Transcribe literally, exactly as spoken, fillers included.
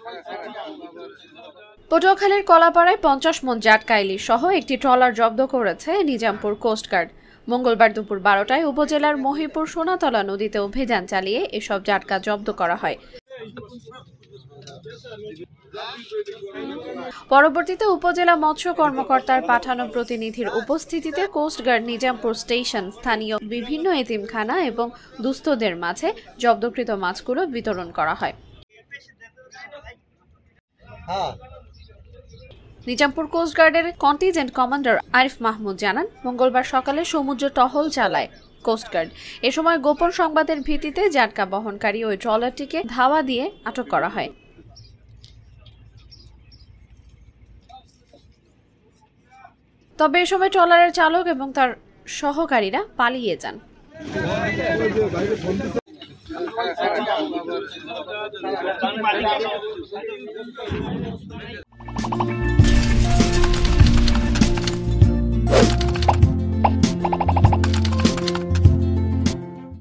পটুয়াখালীর কলাপাড়ায় পঞ্চাশ মন জাটকা ইলিশ সহ একটি ট্রলার জব্দ করেছে নিজামপুর কোস্টগার্ড। মঙ্গলবার দুপুর বারোটায় উপজেলার মহিপুর সোনাতলা নদীতে অভিযান চালিয়ে এসব জাটকা জব্দ করা হয়। পরবর্তীতে উপজেলা মৎস্য কর্মকর্তার পাঠানো প্রতিনিধির উপস্থিতিতে কোস্টগার্ড নিজামপুর স্টেশন স্থানীয় বিভিন্ন এতিমখানা এবং দুস্থদের মাঝে জব্দকৃত মাছগুলো বিতরণ করা হয়। নিজামপুর কোস্টগার্ডের কন্টিজেন্ট কমান্ডার আরিফ মাহমুদ জানান, মঙ্গলবার সকালে সমুদ্র টহল চালায় কোস্টগার্ড। এ সময় গোপন সংবাদের ভিত্তিতে জাটকা বহনকারী ওই ট্রলারটিকে ধাওয়া দিয়ে আটক করা হয়। তবে এ সময় ট্রলারের চালক এবং তার সহকারীরা পালিয়ে যান।